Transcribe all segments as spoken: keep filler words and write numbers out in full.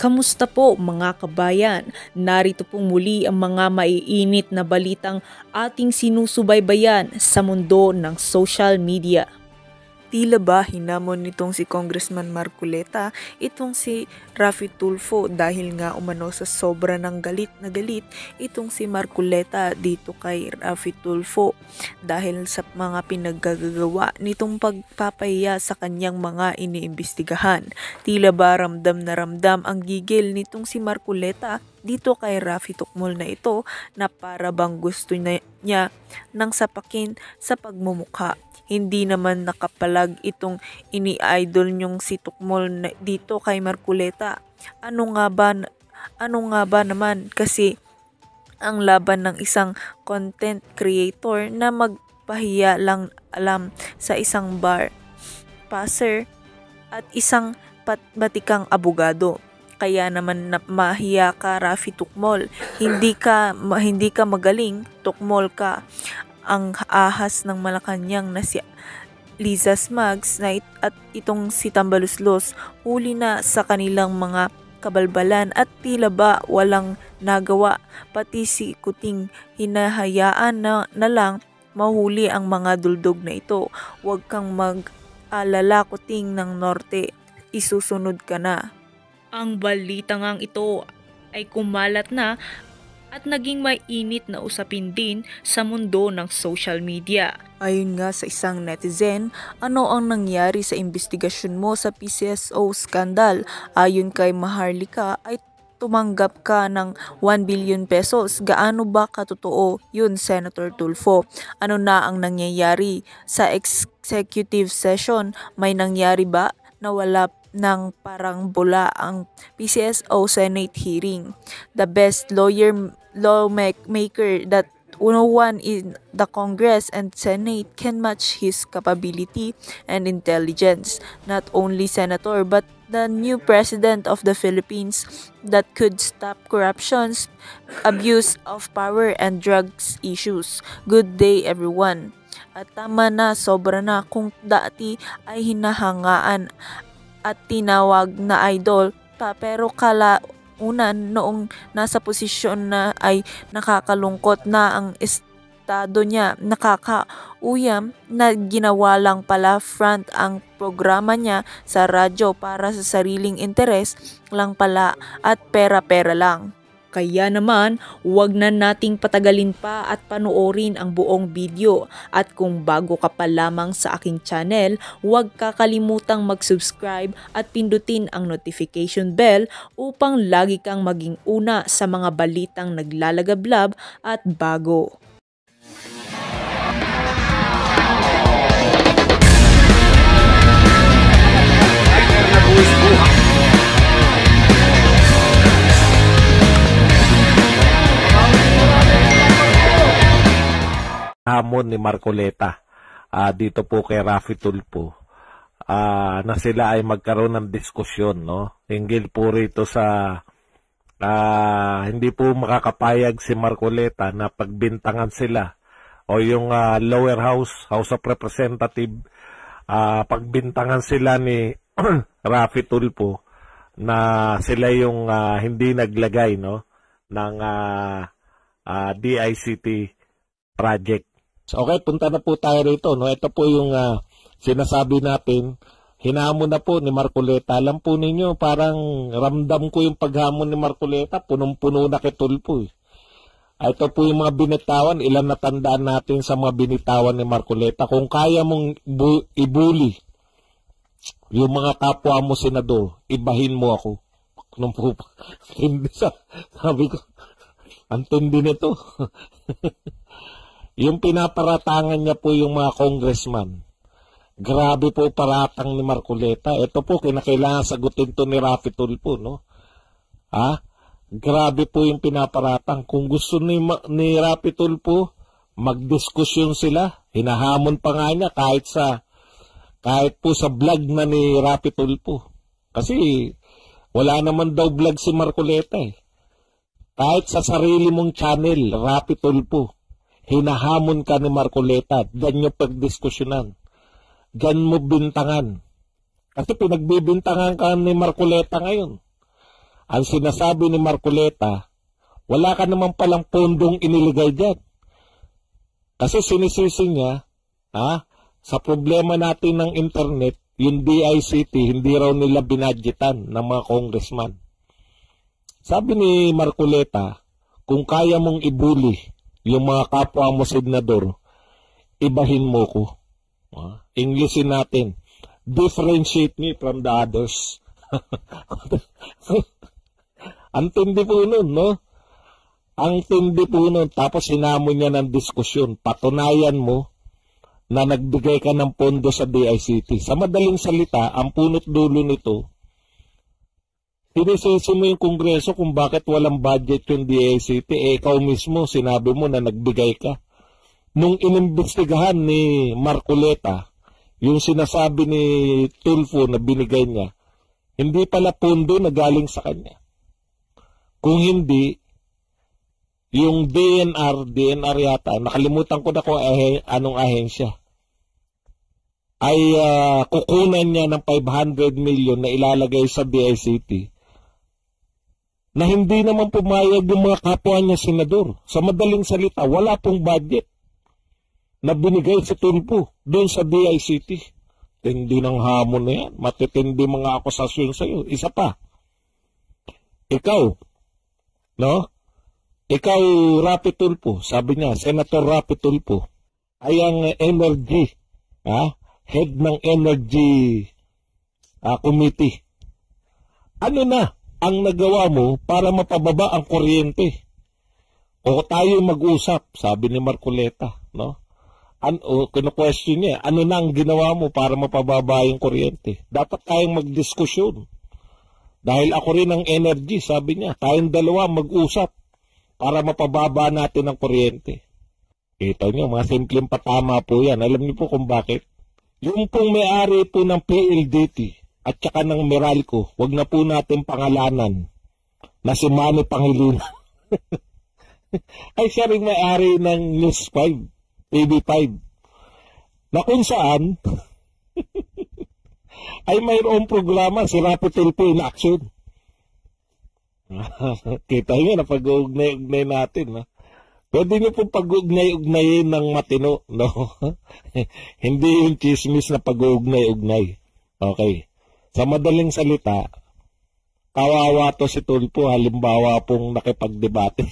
Kamusta po mga kabayan? Narito pong muli ang mga maiinit na balitang ating sinusubaybayan sa mundo ng social media. Tila ba hinamon nitong si Congressman Marcoleta itong si Raffy Tulfo dahil nga umano sa sobra ng galit na galit itong si Marcoleta dito kay Raffy Tulfo dahil sa mga pinaggagawa nitong pagpapahiya sa kanyang mga iniimbestigahan. Tila ba ramdam na ramdam ang gigil nitong si Marcoleta dito kay Raffy Tukmol na ito na para bang gusto na niya ng sapakin sa pagmumukha. Hindi naman nakapalag itong ini-idol niyong si Tukmol na dito kay Marcoleta. Ano nga ba ano nga ba naman kasi ang laban ng isang content creator na magpahiya lang alam sa isang bar passer at isang batikang abogado. Kaya naman na mahiya ka, Raffy Tukmol. Hindi ka ma, hindi ka magaling, Tukmol ka. Ang ahas ng Malacanang na si Liza Smags na it, at itong si Tambaluslos huli na sa kanilang mga kabalbalan at tila ba walang nagawa, pati si Kuting hinahayaan na, na lang mahuli ang mga duldog na ito. Huwag kang mag-alala, Kuting ng Norte, isusunod ka na. Ang balita ngang ito ay kumalat na at naging mainit na usapin din sa mundo ng social media. Ayon nga sa isang netizen, ano ang nangyari sa investigasyon mo sa P C S O scandal? Ayon kay Maharlika ay tumanggap ka ng one billion pesos. Gaano ba katotoo yun, Senator Tulfo? Ano na ang nangyayari sa executive session? May nangyari ba na wala ng parang bula ang P C S O Senate hearing? The best lawyer lawmaker that no one in the Congress and Senate can match his capability and intelligence. Not only senator but the new president of the Philippines that could stop corruptions, abuse of power and drugs issues. Good day everyone. At tama na, sobra na kung dati ay hinahangaan at tinawag na idol pa, pero kalaunan noong nasa posisyon na ay nakakalungkot na ang estado niya, nakakauyam na ginawa lang pala front ang programa niya sa radyo para sa sariling interes lang pala at pera-pera lang. Kaya naman, huwag na nating patagalin pa at panoorin ang buong video. At kung bago ka pa lamang sa aking channel, huwag kakalimutang mag-subscribe at pindutin ang notification bell upang lagi kang maging una sa mga balitang naglalagablab at bago. Hamon ni Marcoleta uh, dito po kay Raffy Tulfo uh, na sila ay magkaroon ng diskusyon, no? Hinggil po rito sa uh, hindi po makakapayag si Marcoleta na pagbintangan sila o yung uh, lower house, House of Representatives, uh, pagbintangan sila ni Raffy Tulfo na sila yung uh, hindi naglagay, no, ng uh, uh, D I C T project. Okay, punta na po tayo rito, no? Ito po yung uh, sinasabi natin, hinamon na po ni Marcoleta. Alam po ninyo, parang ramdam ko yung paghamon ni Marcoleta, punong-puno na kay Tulfo. Eh. Ito po yung mga binitawan, ilan natandaan natin sa mga binitawan ni Marcoleta. Kung kaya mong ibuli yung mga kapwa mo senador, ibahin mo ako. Nung po, hindi sa, sabi ko, antindi nito. Yung pinaparatangan niya po yung mga congressman. Grabe po paratang ni Marcoleta. Ito po, kinakailangan sagutin to ni Raffy Tulfo, no? Ha? Grabe po yung pinaparatang. Kung gusto ni, ni Raffy Tulfo, magdiskusyon sila. Hinahamon pa nga niya kahit sa, kahit po sa vlog na ni Raffy Tulfo. Kasi, wala naman daw vlog si Marcoleta eh. Kahit sa sarili mong channel, Raffy Tulfo, hinahamon ka ni Marcoleta, diyan nyo pagdiskusyonan. Diyan mo bintangan. Kasi pinagbibintangan ka ni Marcoleta ngayon. ang sinasabi ni Marcoleta, wala ka naman palang pondong iniligay dyan. Kasi sinisisi niya, ha, sa problema natin ng internet, yung D I C T, hindi raw nila binadgetan ng mga congressman. Sabi ni Marcoleta, kung kaya mong ibuli yung mga kapwa mo senador, ibahin mo ko. Uh, Englishin natin. Differentiate me from the others. Ang tindi po nun, no? Ang tindi po nun. Tapos sinamon niya ng diskusyon. Patunayan mo na nagbigay ka ng pondo sa D I C T. Sa madaling salita, ang punot dulo nito, sinisisi mo yung Kongreso kung bakit walang budget yung D I C T. Eh, ikaw mismo, sinabi mo na nagbigay ka. Nung inimbestigahan ni Marcoleta, yung sinasabi ni Tulfo na binigay niya, hindi pala pondo na galing sa kanya. Kung hindi, yung D N R, D N R yata, nakalimutan ko na kung eh, anong ahensya, ay uh, kukunan niya ng five hundred million na ilalagay sa D I C T na hindi naman pumayag yung mga kapwa niya senador. Sa madaling salita, wala pong budget na binigay sa Tulfo doon sa D I C T. Tindi ng hamon na yan. Matitindi mga akusasyon sa iyo. Isa pa. Ikaw, no? Ikaw, Rapi Tulfo, sabi niya, Senator Rapi Tulfo, ay ang energy, ha? Head ng energy uh, committee. Ano na ang nagawa mo para mapababa ang kuryente? O tayo mag-usap, sabi ni Marcoleta, no? An o kino-question niya, ano na ang ginawa mo para mapababa yung kuryente? Dapat tayong magdiskusyon. Dahil ako rin ang energy, sabi niya, tayong dalawa mag-usap para mapababa natin ang kuryente. Kita niyo, mga simpleng patama po yan. Alam niyo po kung bakit? Yung pong may-ari po ng P L D T at saka ng Meralco, wag na po natin pangalanan na si Manny Pangilinan. Ay siya rin may-ari ng News five, T V five, na kung saan ay mayroong programa si Rapi Tulfo in action. Kita nyo na pag-uugnay-ugnay natin. No? Pwede nyo pong pag-uugnay-ugnayin ng matino. No? Hindi yung chismis na pag-uugnay-ugnay. Okay. Sa madaling salita, kawawa to si Tulfo, halimbawa pong nakipagdebate.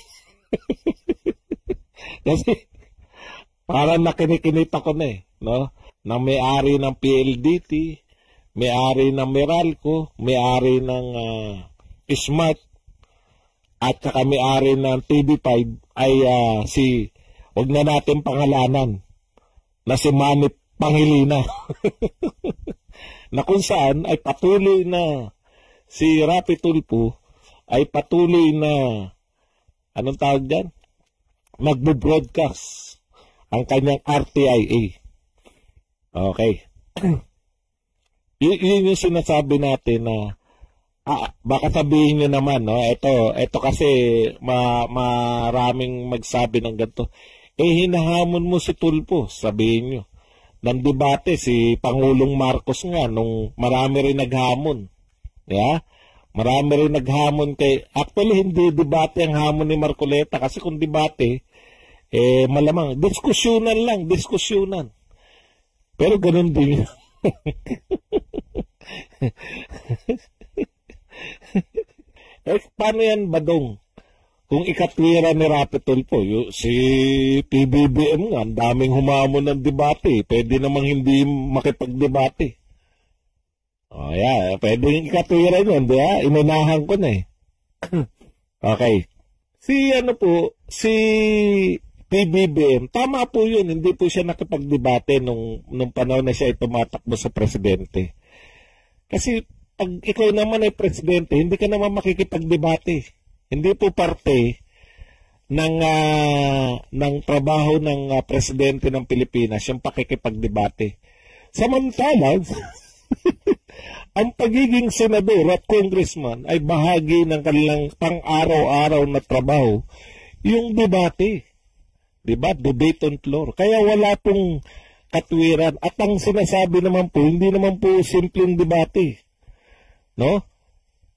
Kasi parang nakinikinit ako na eh. No? Na may-ari ng P L D T, may-ari ng Meralco, may-ari ng uh, Smart, at saka may-ari ng T V five ay uh, si, wag na natin pangalanan, na si Manny Pangilinan. Na kung saan ay patuloy na si Rapi Tulfo ay patuloy na, anong tawag dyan? Magbo-broadcast ang kanyang R T I A. Okay. Y- yun yung sinasabi natin na ah, baka sabihin nyo naman, no? Ito, ito kasi ma, maraming magsabi ng ganito. Eh, hinahamon mo si Tulfo, sabihin nyo. Ng debate, si Pangulong Marcos nga, nung marami rin naghamon. Yeah? Marami rin naghamon kay, actually, hindi debate ang hamon ni Marcoleta. Kasi kung debate, eh, malamang, diskusyonan lang, diskusyonan. Pero ganun din. Eh, paano yan, Badong? Kung ikatwira ni Rapi Tulfo, si P B B M nga, ang daming humamon ng debate. Pwede namang hindi makipagdebate. O, oh, yeah, pwede ikatwira yun, di ba? Inunahan ko na eh. Okay. Si, ano po, si P B B M, tama po yun, hindi po siya nakipagdebate nung, nung panahon na siya ay tumatakbo sa presidente. Kasi, pag ikaw naman ay presidente, hindi ka naman makikipagdebate. Hindi po parte ng uh, ng trabaho ng uh, presidente ng Pilipinas yung pakikipagdebate. Samantalang, ang pagiging senador at congressman ay bahagi ng kanilang pang-araw-araw na trabaho, yung debate. Diba? Debate on floor. Kaya wala pong katwiran. At ang sinasabi naman po, hindi naman po simpleng debate. No?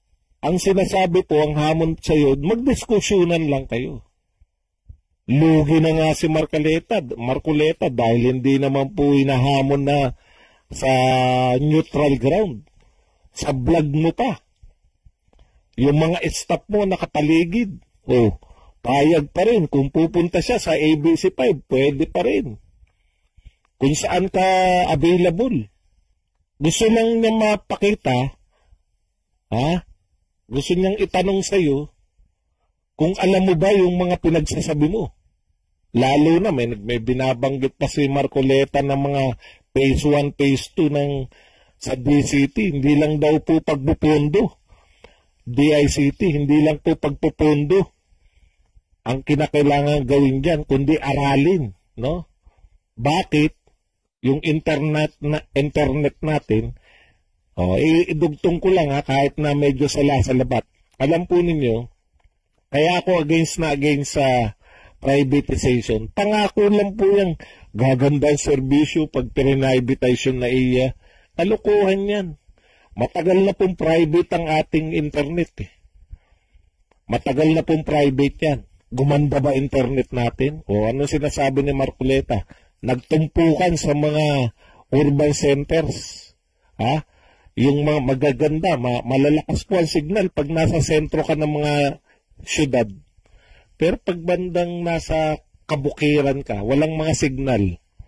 Ang sinasabi po, ang hamon sa'yo, magdiskusyonan lang kayo. Lugi na nga si Marcoleta, Marcoleta dahil hindi naman po inahamon na sa neutral ground. Sa vlog mo pa. Yung mga staff mo nakapaligid. O, payag pa rin. Kung pupunta siya sa A B C five, pwede pa rin. Kung saan ka available. Gusto lang niya mapakita, ha? Gusto niyang itanong sa'yo kung alam mo ba yung mga pinagsasabi mo. Lalo na may, may binabanggit pa si Marcoleta ng mga phase one, phase two ng, sa D C T. Hindi lang daw po pagpupondo. D I C T, hindi lang po pagpupondo ang kinakailangan gawin dyan, kundi aralin. No? Bakit yung internet, na, internet natin, oh, idugtong ko lang ha, kahit na medyo sala sa labat. Alam po ninyo, kaya ako against na against sa uh, privatization. Pangako lang po yung gaganda ang serbisyo pag privatization na iya. Kalokohan yan. Matagal na pong private ang ating internet eh. Matagal na pong private yan. Gumanda ba internet natin? O ano sinasabi ni Marcoleta? Nagtumpukan sa mga urban centers. Ha? Yung mga magaganda, ma malalakas po ang signal pag nasa sentro ka ng mga syudad. Pero pag bandang nasa kabukiran ka, walang mga signal.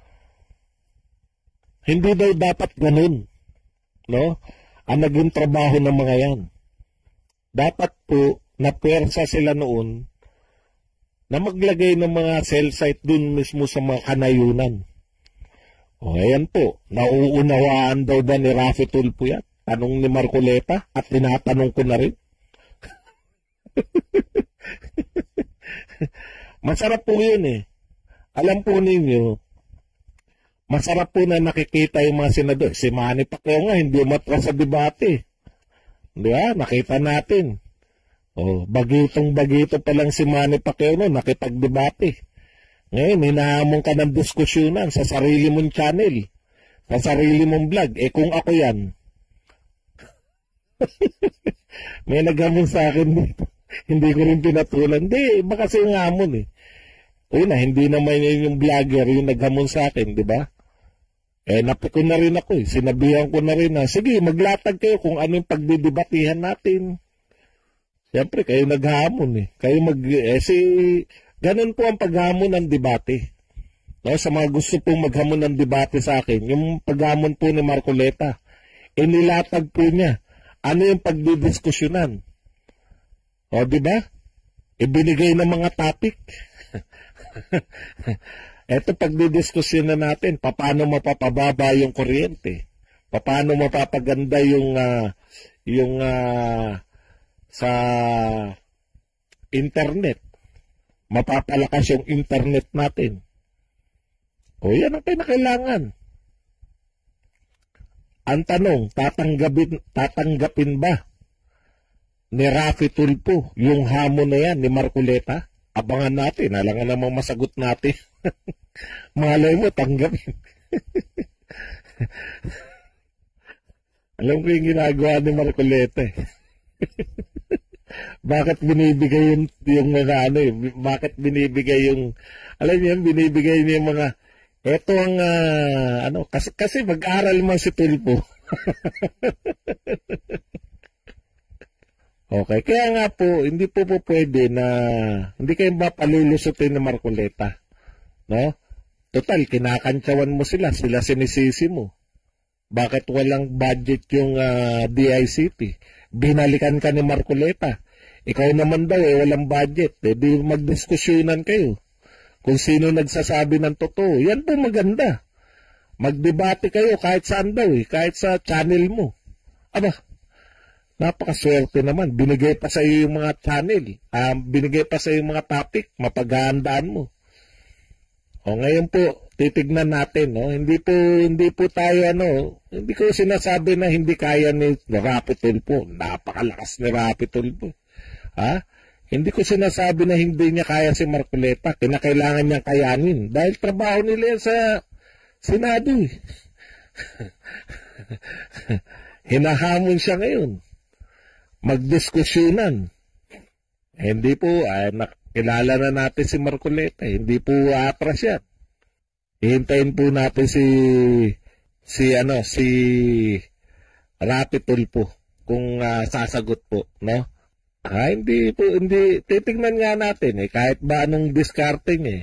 Hindi daw dapat ganun. No? Ang naging trabaho ng mga yan. Dapat po, napuwersa sila noon na maglagay ng mga cell site dun mismo sa mga kanayunan. O, ayan po, nauunawaan daw ba ni Raffy Tulfo yan? Tanong ni Marcoleta at tinatanong ko na rin. Masarap po yun eh. Alam po ninyo, masarap po na nakikita yung mga senador. Si Manny Pacquiao nga, hindi umatras sa debate. Di ba? Nakita natin. O, bagitong-bagito pa lang si Manny Pacquiao no, nakipag-debate. Ngayon, hinahamon ka ng diskusyonan sa sarili mong channel, sa sarili mong vlog. Eh kung ako yan, may naghamon sa akin dito. Hindi ko rin pinatulan. Hindi, iba kasi yung hamon eh. Uy na, hindi naman yung vlogger yung naghamon sa akin, di ba? Eh, napikon na rin ako eh. Sinabihan ko na rin na, sige, maglatag kayo kung ano yung pagdidebatihan natin. Siyempre, kayo naghamon eh. Kayo mag, eh si, ganun po ang paghamon ng debate. No, sa mga gusto pong maghamon ng debate sa akin, yung paghamon po ni Marcoleta, inilatag po niya, ano yung pagdidiskusyonan. O, di ba? Ibinigay ng mga topic. Eto, pagdidiskusyon na natin, paano mapapababa yung kuryente? Paano mapapaganda yung, uh, yung, uh, sa internet? Mapapalakas yung internet natin. O, yan ang kinakailangan. Ang tanong, tatanggapin, tatanggapin ba ni Raffy Tulfo yung hamon na yan ni Marcoleta? Abangan natin, alangan namang masagot natin. Malay mo, tanggapin. Alam ko yung ginagawa ni Marcoleta eh. Bakit binibigay yung, yung mga ano eh, bakit binibigay yung, alam niyo yan, binibigay niya yung mga, eto ang, uh, ano, kasi, kasi mag-aral man si Tulfo. Okay, kaya nga po, hindi po po pwede na, hindi kayo ba palulusutin ng Marcoleta, no? Total, kinakantsawan mo sila, sila sinisisi mo. Bakit walang budget yung uh, D I C T? Binalikan ka ni Marcoleta. Ikaw naman daw eh, walang budget. Eh, di magdiskusyonan kayo. Kung sino nagsasabi ng totoo. Yan po maganda. Magdebate kayo kahit saan daw eh, kahit sa channel mo. Aba, napakaswerte naman. Binigay pa sa iyo yung mga channel. Um, binigay pa sa iyo yung mga topic. Mapaghahandaan mo. O ngayon po, titignan natin, no? Hindi po, hindi po tayo, ano, hindi ko sinasabi na hindi kaya ni Raffy Tulfo. Napakalakas ni Raffy Tulfo. Ha? Hindi ko sinasabi na hindi niya kaya si Marcoleta. Kinakailangan niya kayanin. Dahil trabaho nila sa Senado, eh. Hinahamon siya ngayon. magdiskusyonan. Hindi po, ah, nakilala na natin si Marcoleta. Hindi po atras yan. Hihintayin po natin si si ano si Rapi Tulfo kung uh, sasagot po, no? Ah, hindi po, hindi titingnan nga natin eh kahit ba anong discarding eh.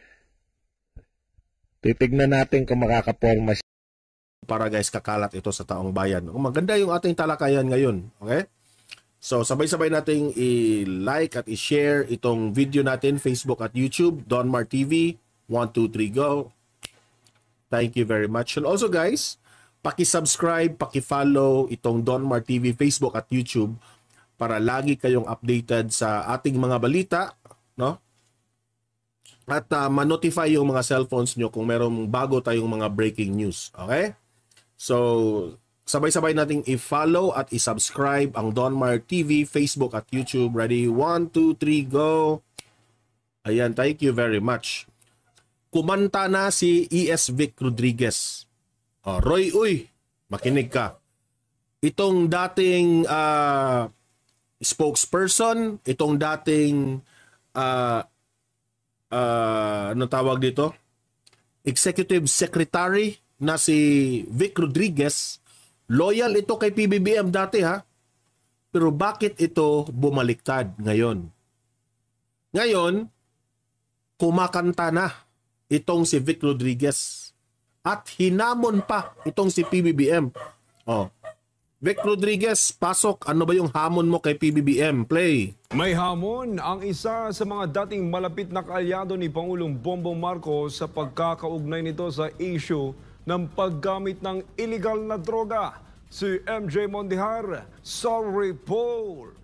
Titignan natin kung makakaporma siya. Para guys, kakalat ito sa taong bayan. Maganda yung ating talakayan ngayon, okay? So, sabay-sabay nating i-like at i-share itong video natin, Facebook at YouTube, Donmar T V, one two three go. Thank you very much. And also guys, paki-subscribe, paki-follow itong Donmar T V, Facebook at YouTube para lagi kayong updated sa ating mga balita, no? At uh, ma-notify yung mga cellphones nyo kung merong bago tayong mga breaking news, okay? So, sabay-sabay nating i-follow at i-subscribe ang Donmar T V, Facebook at YouTube. Ready? one, two, three, go! Ayan, thank you very much. Kumanta na si E S Vic Rodriguez. Oh, Roy, uy, makinig ka. Itong dating uh, spokesperson, itong dating uh, uh, ano tawag dito? Executive Secretary na si Vic Rodriguez, loyal ito kay P B B M dati ha. Pero bakit ito bumaliktad ngayon? Ngayon, kumakanta na itong si Vic Rodriguez at hinamon pa itong si P B B M. Oh. Vic Rodriguez, pasok. Ano ba yung hamon mo kay P B B M? Play. May hamon ang isa sa mga dating malapit na kaalyado ni Pangulong Bongbong Marcos sa pagkakaugnay nito sa issue ng paggamit ng illegal na droga. Si M J Mondihar sa report.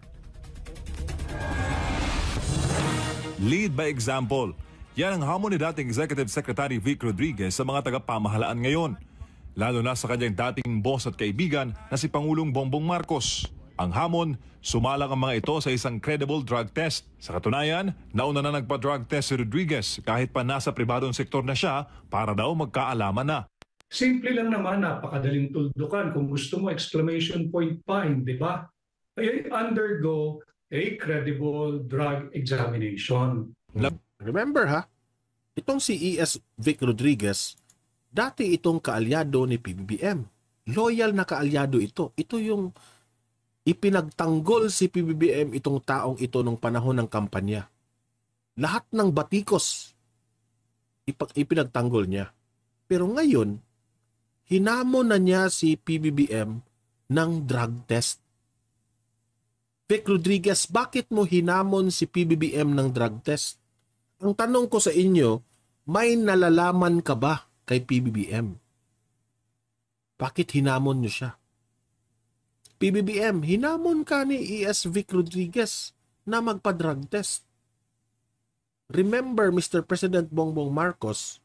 Lead by example. Yan ang hamon ni dating Executive Secretary Vic Rodriguez sa mga tagapamahalaan ngayon. Lalo na sa kanyang dating boss at kaibigan na si Pangulong Bongbong Marcos. Ang hamon, sumalang ang mga ito sa isang credible drug test. Sa katunayan, nauna na nagpa-drug test si Rodriguez kahit pa nasa pribadong sektor na siya para daw magkaalaman na. Simple lang naman, napakadaling tuldukan. Kung gusto mo, exclamation point fine, di ba? Ay, undergo a credible drug examination. Remember ha, itong si E S Vic Rodriguez, dati itong kaalyado ni P B B M. Loyal na kaalyado ito. Ito yung ipinagtanggol si P B B M itong taong ito nung panahon ng kampanya. Lahat ng batikos ipinagtanggol niya. Pero ngayon, hinamon na niya si P B B M ng drug test. Vic Rodriguez, bakit mo hinamon si P B B M ng drug test? Ang tanong ko sa inyo, may nalalaman ka ba kay P B B M? Bakit hinamon niyo siya? P B B M, hinamon ka ni E S Vic Rodriguez na magpa-drug test. Remember, Mister President Bongbong Marcos,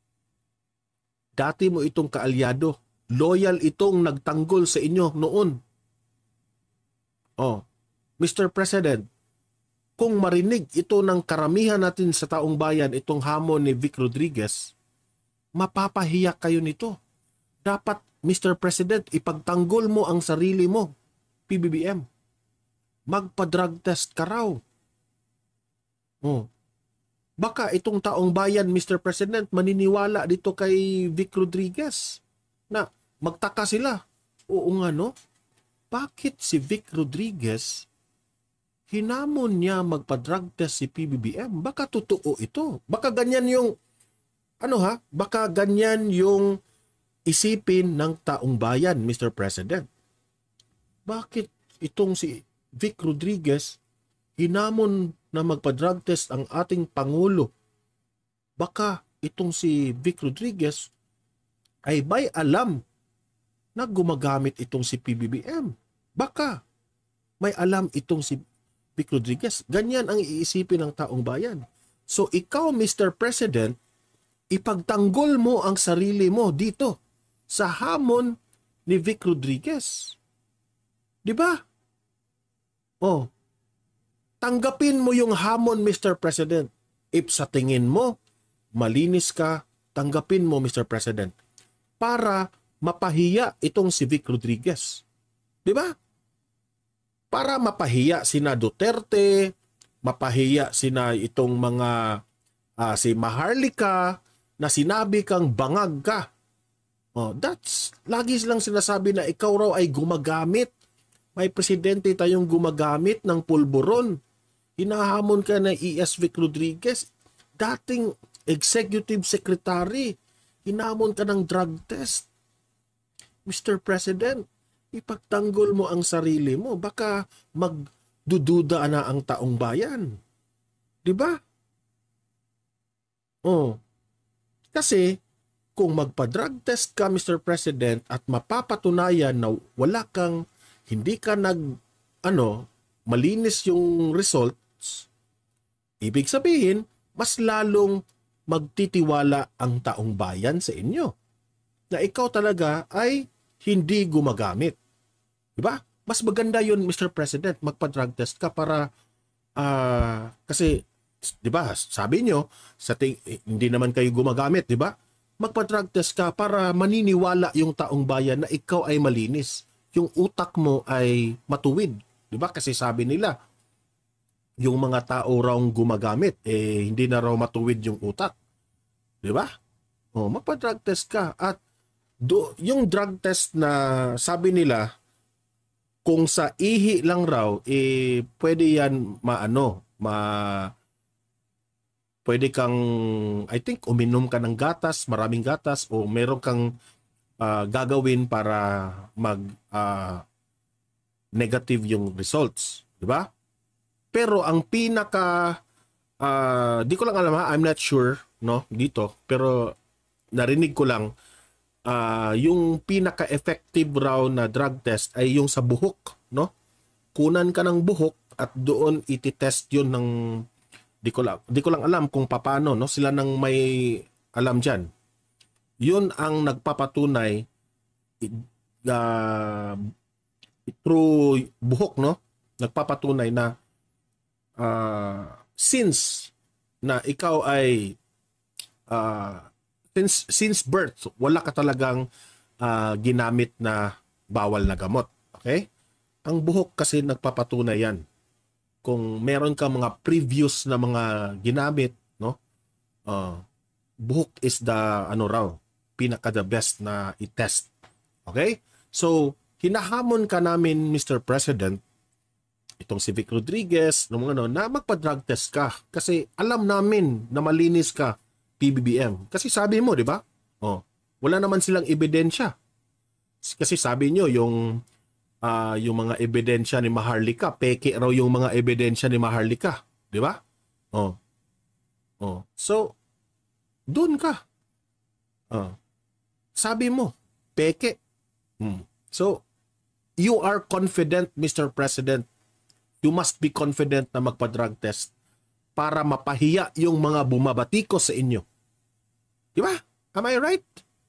dati mo itong kaalyado. Loyal itong nagtanggol sa inyo noon. Oh, Mister President, kung marinig ito ng karamihan natin sa taong bayan, itong hamon ni Vic Rodriguez, mapapahiya kayo nito. Dapat, Mister President, ipagtanggol mo ang sarili mo, P B B M. Magpa-drug test ka raw. Oh. Baka itong taong bayan, Mister President, maniniwala dito kay Vic Rodriguez na magtaka sila. Oo nga no? Bakit si Vic Rodriguez hinamon niya magpa-drug test si P B B M? Baka totoo ito. Baka ganyan yung ano ha? Baka ganyan yung isipin ng taong bayan, Mister President. Bakit itong si Vic Rodriguez hinamon na magpa-drug test ang ating Pangulo? Baka itong si Vic Rodriguez ay may alam na gumagamit itong si P B B M. Baka may alam itong si Vic Rodriguez. Ganyan ang iisipin ng taong bayan. So ikaw, Mister President, ipagtanggol mo ang sarili mo dito sa hamon ni Vic Rodriguez. Di ba? Oh, tanggapin mo yung hamon, Mister President. If sa tingin mo, malinis ka, tanggapin mo, Mister President. Para mapahiya itong si Vic Rodriguez. Di ba? para mapahiya sina Duterte, mapahiya sina itong mga uh, si Maharlika na sinabi kang bangag ka. Oh, that's lagi silang sinasabi na ikaw raw ay gumagamit. May presidente tayong gumagamit ng pulburon. Hinahamon ka na E S. Vic Rodriguez, dating executive secretary. Hinahamon ka ng drug test. Mister President, ipagtanggol mo ang sarili mo. Baka magdududa na ang taong bayan. Di ba? Oh. Kasi, kung magpa-drug test ka, Mister President, at mapapatunayan na wala kang, hindi ka nag, ano, malinis yung results, ibig sabihin, mas lalong magtitiwala ang taong bayan sa inyo. Na ikaw talaga ay hindi gumagamit. Diba? Mas maganda yun, Mister President, magpa-drug test ka para, uh, kasi, diba, sabi nyo, sa ting, hindi naman kayo gumagamit, diba? Magpa-drug test ka para maniniwala yung taong bayan na ikaw ay malinis. Yung utak mo ay matuwid. Diba? Kasi sabi nila, yung mga tao raw gumagamit, eh, hindi na raw matuwid yung utak. Diba? O, magpa-drug test ka. At do, yung drug test na sabi nila, kung sa ihi lang raw, eh, pwede yan maano, ma... Pwede kang, I think, uminom ka ng gatas, maraming gatas, o meron kang uh, gagawin para mag uh, negative yung results. Diba? Pero ang pinaka, uh, di ko lang alam ha, I'm not sure, no, dito, pero narinig ko lang, uh, yung pinaka-effective raw na drug test ay yung sa buhok, no? Kunan ka ng buhok at doon ititest yun ng Di ko lang, di ko lang alam kung paano, no? Sila nang may alam diyan. 'Yun ang nagpapatunay uh, through buhok, no? Nagpapatunay na uh, since na ikaw ay uh, since since birth wala ka talagang uh, ginamit na bawal na gamot, okay? Ang buhok kasi nagpapatunay 'yan. Kung meron ka mga previous na mga ginamit, no? Uh, buhok is the, ano raw, pinaka the best na i-test. Okay? So, hinahamon ka namin, Mister President, itong si Vic Rodriguez, no, ano, na magpa-drug test ka. Kasi alam namin na malinis ka, P B B M. Kasi sabi mo, di ba? Oh, wala naman silang ebidensya. Kasi sabi nyo, yung Uh, yung mga ebidensya ni Maharlika, peke raw yung mga ebidensya ni Maharlika, di ba? Oh. Oh. So, doon ka. Oh. Sabi mo, peke. Hmm. So, you are confident, Mister President. You must be confident na magpa-drug test para mapahiya yung mga bumabatiko sa inyo. Di ba? Am I right?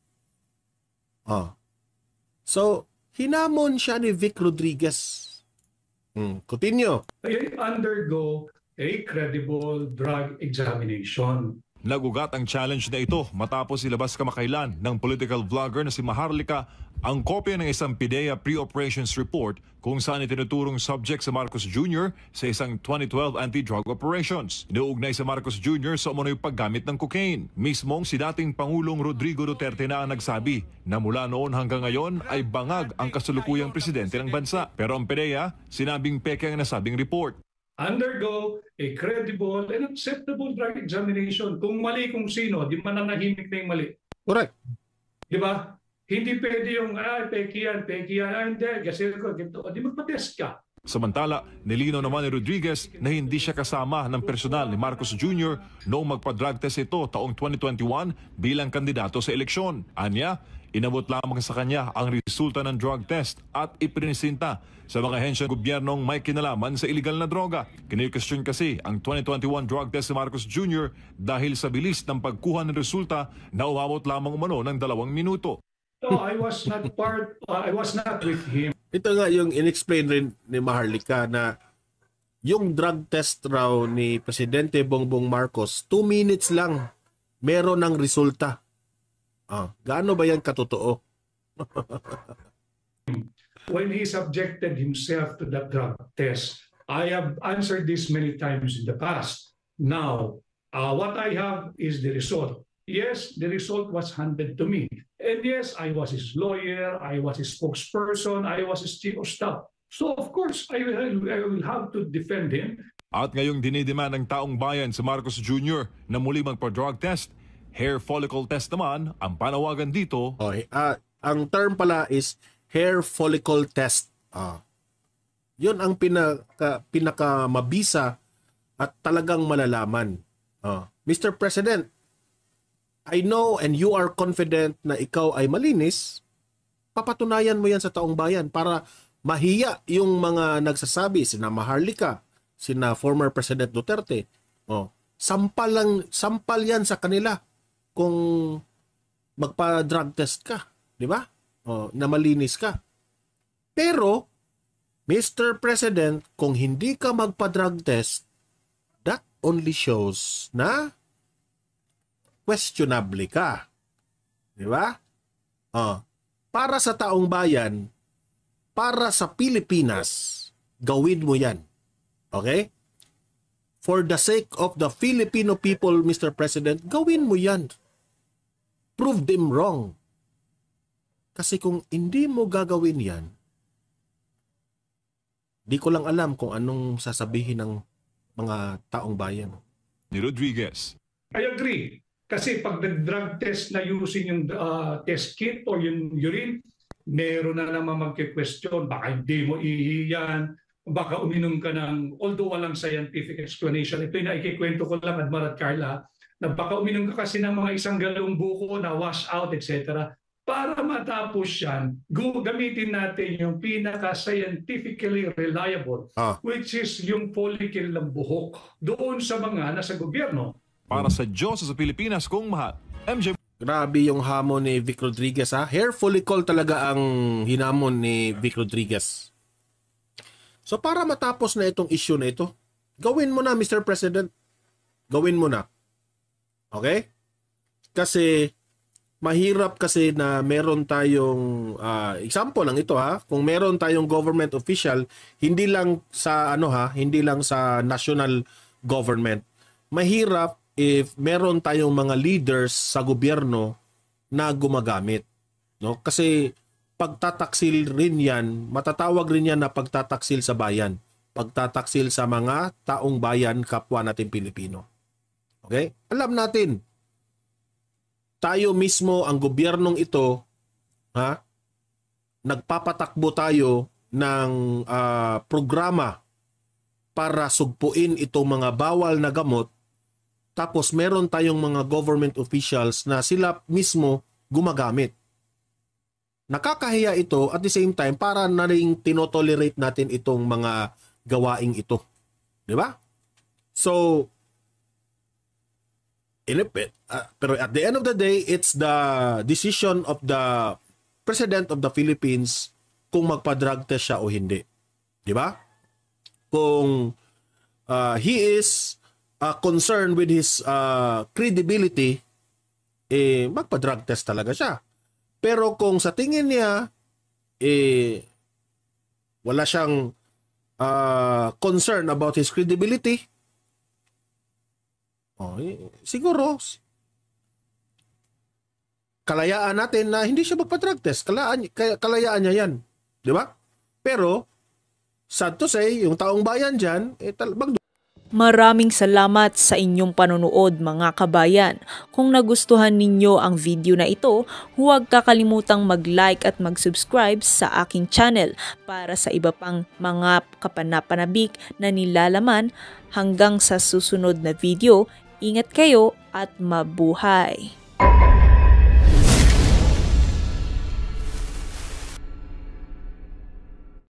Oh. So, hinamon siya ni Vic Rodriguez. Hmm. Continue. Ay undergo a credible drug examination. Nagugat ang challenge na ito matapos ilabas kamakailan ng political vlogger na si Maharlika ang kopya ng isang PIDEA pre-operations report kung saan itinuturong subject sa Marcos Junior sa isang twenty twelve anti-drug operations. Inuugnay sa Marcos Junior sa umano'y paggamit ng cocaine. Mismong si dating Pangulong Rodrigo Duterte na ang nagsabi na mula noon hanggang ngayon ay bangag ang kasalukuyang presidente ng bansa. Pero ang PIDEA, sinabing peke ang nasabing report. Undergo a credible and acceptable drug examination. Kung mali kung sino, di mananahimik na yung mali. Correct. Di ba? Hindi pwede yung, ah, peki yan, peki yan, ah, hindi, kasi ko, di magpa-test ka. Samantala, nilinaw naman ni Rodriguez na hindi siya kasama ng personal ni Marcos Junior noong magpa-drug test ito taong twenty twenty-one bilang kandidato sa eleksyon. Anya, inabot lamang sa kanya ang resulta ng drug test at iprinisinta sa mga ahensya ng gobyernong may kinalaman sa iligal na droga. Kini-question kasi ang twenty twenty-one drug test ni Marcos Junior dahil sa bilis ng pagkuha ng resulta na umabot lamang umano ng dalawang minuto. So I was not part, uh, I was not with him. Ito nga yung in-explain rin ni Maharlika na yung drug test raw ni Presidente Bongbong Marcos, two minutes lang meron ng resulta. Ah, gaano ba yan katotoo? when he subjected himself to that drug test. I have answered this many times in the past. Now, uh, what I have is the result. Yes, the result was handed to me. And yes, I was his lawyer, I was his spokesperson, I was his chief of staff. So of course, I will, I will have to defend him. At ngayong dinidemand ng taong bayan si Marcos Junior na muli magpa-drug test, hair follicle test naman ang panawagan dito. Okay, uh, ang term pala is hair follicle test. Uh, yun ang pinaka, pinaka mabisa at talagang malalaman. Uh, Mister President, I know and you are confident na ikaw ay malinis, papatunayan mo yan sa taong bayan para mahiya yung mga nagsasabi, sina Maharlika, sina former President Duterte. Oh, sampal lang, sampal yan sa kanila kung magpa-drug test ka, di ba? Oh, na malinis ka. Pero, Mister President, kung hindi ka magpa-drug test, that only shows na questionable ka. Di ba? Oh, para sa taong bayan, para sa Pilipinas, gawin mo yan. Okay? For the sake of the Filipino people, Mister President, gawin mo yan. Prove them wrong. Kasi kung hindi mo gagawin yan, di ko lang alam kung anong sasabihin ng mga taong bayan. Ni Rodriguez. I agree. Kasi pag nag-drug test na using yung uh, test kit o yung urine, meron na naman magki-question, baka hindi mo ihiyan, baka uminom ka ng, although walang scientific explanation, ito yung naikikwento ko lang, Admiral Carla, na baka uminom ka kasi ng mga isang galong buko na wash out, et cetera. Para matapos yan, gamitin natin yung pinaka-scientifically reliable, ah. which is yung follicle ng buhok doon sa mga nasa gobyerno. Para sa Diyos sa Pilipinas kung mahal, M J. Grabe yung hamon ni Vic Rodriguez ha. Hair follicle talaga ang hinamon ni Vic Rodriguez. So para matapos na itong issue na ito, gawin mo na Mister President. Gawin mo na. Okay? Kasi mahirap kasi na meron tayong uh, example lang ito ha. Kung meron tayong government official, hindi lang sa ano ha, hindi lang sa national government. Mahirap if meron tayong mga leaders sa gobyerno na gumagamit, no? Kasi pagtataksil rin yan, matatawag rin yan na pagtataksil sa bayan, pagtataksil sa mga taong bayan, kapwa natin Pilipino. Okay? Alam natin, tayo mismo, ang gobyernong ito, ha, nagpapatakbo tayo ng uh, programa para sugpuin itong mga bawal na gamot. Tapos meron tayong mga government officials na sila mismo gumagamit. Nakakahiya ito at the same time para na rin tinotolerate natin itong mga gawaing ito. Di ba? So, in a bit, uh, pero at the end of the day, it's the decision of the President of the Philippines kung magpa-drug test siya o hindi. Di ba? Kung uh, he is Uh, concerned with his uh, credibility, eh, magpa-drug test talaga siya. Pero kung sa tingin niya, eh, wala siyang uh, concern about his credibility, oh, eh, siguro, kalayaan natin na hindi siya magpa-drug test. Kalayaan, kalayaan niya yan. Di ba? Pero, sad to say, yung taong bayan dyan, eh, tal- Maraming salamat sa inyong panonood mga kabayan. Kung nagustuhan ninyo ang video na ito, huwag kakalimutang mag-like at mag-subscribe sa aking channel para sa iba pang mga kapanapanabik na nilalaman. Hanggang sa susunod na video, ingat kayo at mabuhay!